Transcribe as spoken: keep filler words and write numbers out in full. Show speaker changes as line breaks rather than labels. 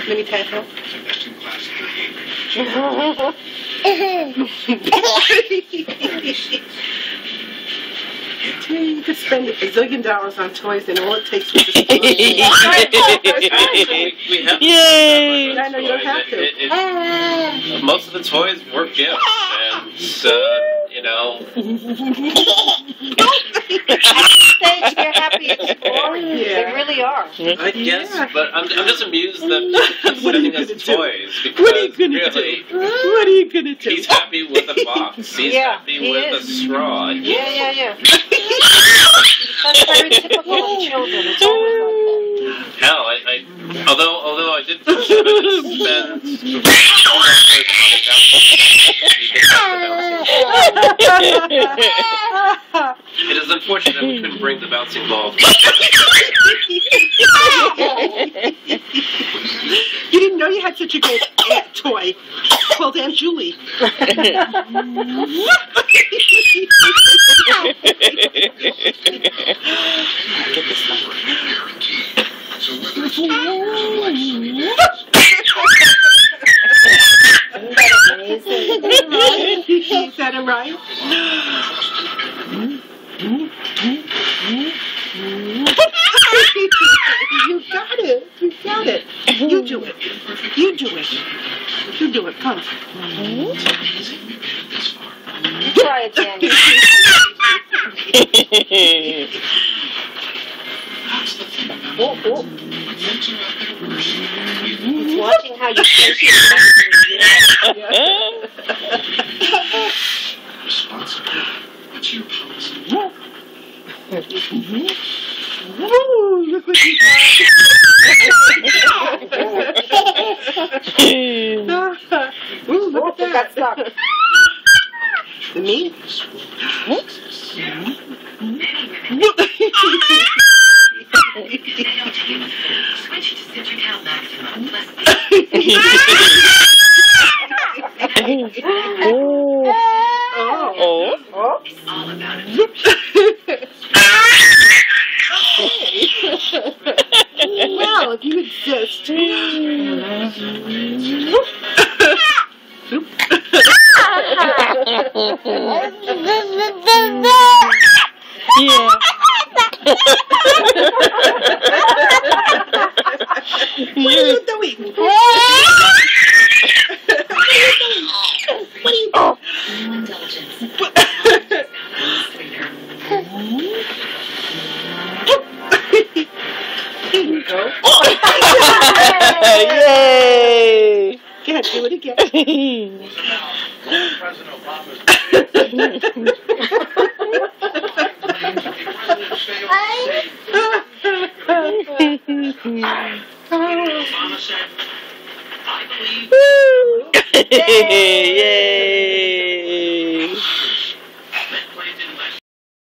Let me tap her. You could spend a zillion dollars on toys and all it takes is just
we, we have
Yay! I know you don't have to.
It, it, it, most of the toys were gifts, and uh, you know.
Stage, you're happy it's boring.
Yeah.
They really are.
I guess,
Yeah.
but I'm, I'm just amused that he's
What are you
sending us
gonna do?
toys because
What are you gonna
really,
do? What are you gonna do?
he's happy with a box. He's
Yeah,
happy
he
with
is.
a straw.
Yeah, yeah, yeah. That's very typical of children. It's always like that.
Hell, I, I although although I did push him to spend the rest of the It is unfortunate we couldn't bring the bouncing ball.
You didn't know you had such a great ant toy called Aunt Julie. Is that a right? You got it. You got it. You do it. You do it. You do it. Come.
Try it, Xander. Oh, oh. He's watching how you place your
What's your policy?
Woo! Look what you got. Ooh, look at that.
Stuck.
The meat?
Oh. Oh.
It's all about it.
Well, if you insist.
Yeah.
What are you doing? What are you doing?
Indulgence.
Here you go.
Yay!
Go ahead, do it again.
President Obama's Obama said, I believe.
Yay!